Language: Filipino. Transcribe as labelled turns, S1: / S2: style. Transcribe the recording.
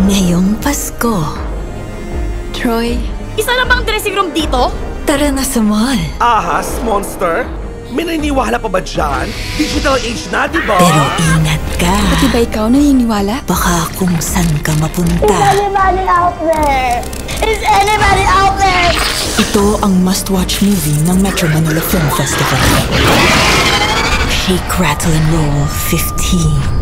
S1: Ngayong Pasko.
S2: Troy?
S3: Isa na bang dressing room dito?
S1: Tara na sa mall.
S4: Ahas, monster? May naniniwala pa ba dyan? Digital age na, di ba?
S1: Pero ingat ka.
S2: Pati ba ikaw naniniwala?
S1: Baka kung saan ka mapunta.
S5: Is anybody out there? Is anybody out there?
S1: Ito ang must-watch movie ng Metro Manila Film Festival. Shake, Rattle and Roll 15.